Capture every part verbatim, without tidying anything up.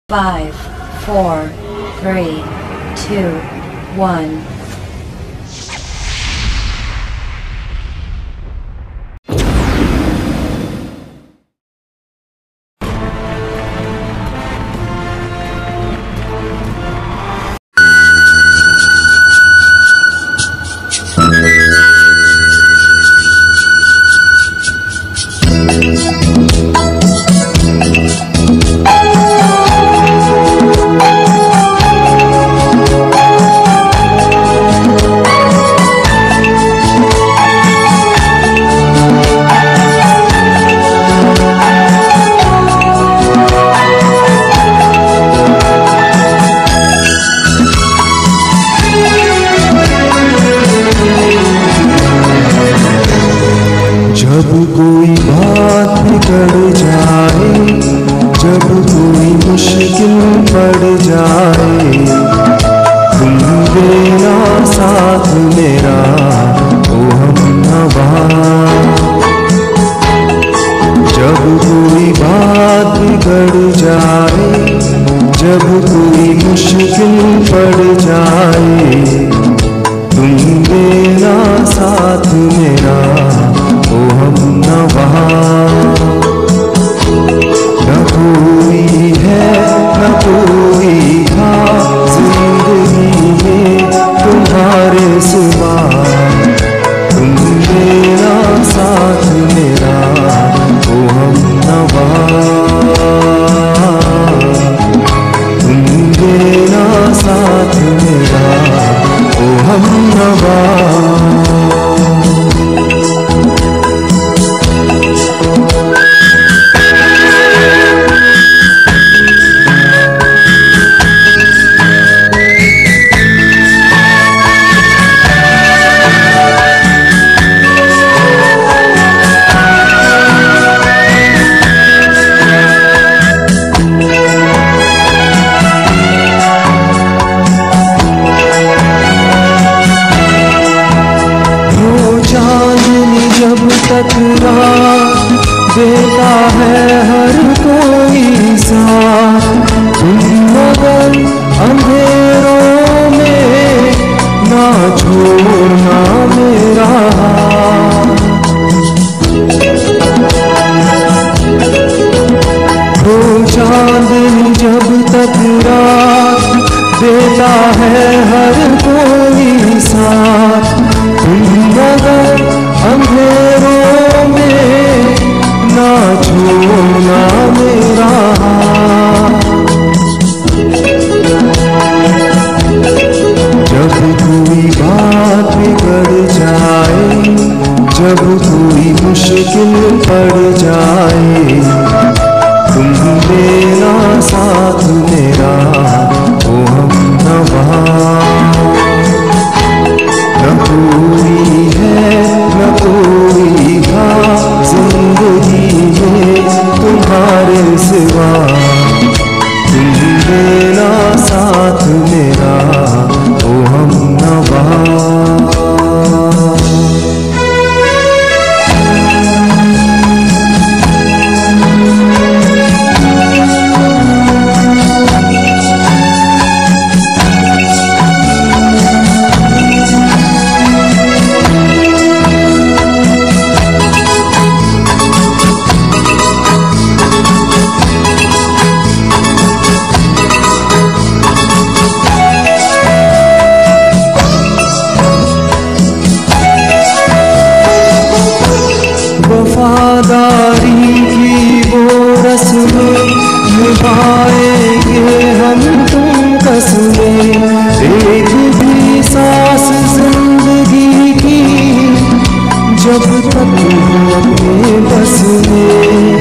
Five, four, three, two, one. जब कोई बात बिगड़ जाए, जब कोई मुश्किल पड़ जाए, तुम देना साथ मेरा ओ हमनवा। जब कोई बात बिगड़ जाए, जब कोई मुश्किल पड़ जाए, तुम देना साथ मेरा ओ हमनवा। न कोई है न कोई था जिंदगी में तुम्हारे सिवा, तुम मेरा साथ मेरा ओ हमनवा। तुम मेरा साथ मेरा ओ हमनवा। टकरार देता है हर कोई साथ, तुम मगर अंधेरों में ना छोड़ना मेरा हाथ। हो चांदनी जब तक रात देता है हर कोई साथ, तुम मगर अंधेरों में ना छोड़ना मेरा हाथ। जब कोई बात बिगड़ जाए, जब कोई मुश्किल पड़ जाए, तुम देना साथ मेरा ओ हमनवा। न कोई है न कोई था जिंदगी में तुम्हारे सिवा, तुम देना साथ मेरा ओ हमनवा। वफादारी की वो रस्में निभाएंगे हम तुम कसमें, एक भी सांस जिंदगी की जब तक हो अपने बस में।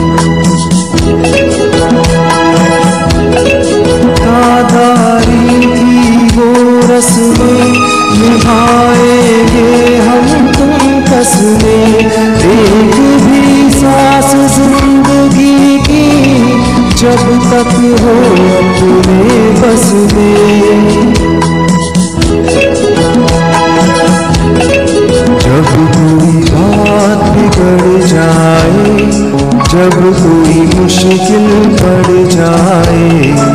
वफादारी की वो रस्में निभाएंगे हम तुम कसमें, एक भी सांस जिंदगी की जब तक हो अपने बस में। जब कोई बात बिगड़ जाए, जब कोई मुश्किल पड़ जाए,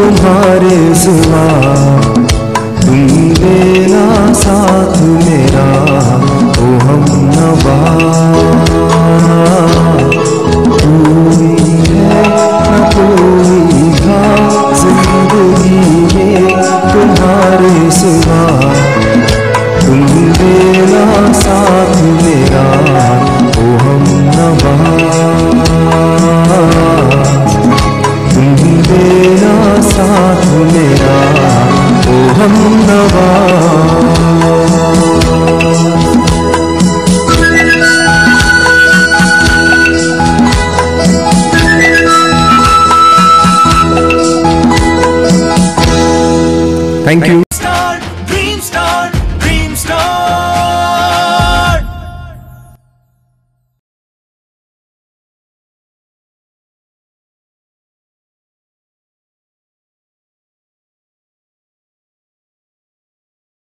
तुम्हारे सिवा, तुम देना साथ मेरा ओ हमनवा। कोई है न कोई था जिंदगी में तुम्हारे सिवा, तुम देना साथ मेरा ओ हमनवा। तुम देना साथ मेरा ओ हमनवा। Thank you.